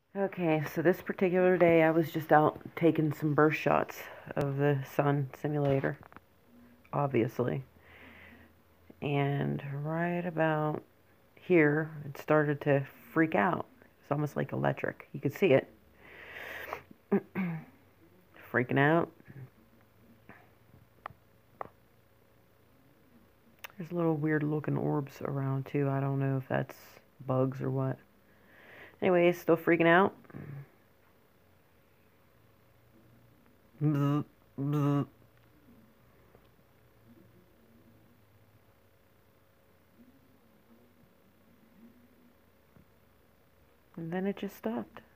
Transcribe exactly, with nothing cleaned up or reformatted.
Okay, so this particular day I was just out taking some burst shots of the sun simulator, obviously. And right about here, it started to freak out. It's almost like electric. You could see it. Freaking out. There's little weird looking orbs around too. I don't know if that's bugs or what. Anyway, still freaking out. Bzz, bzz. And then it just stopped.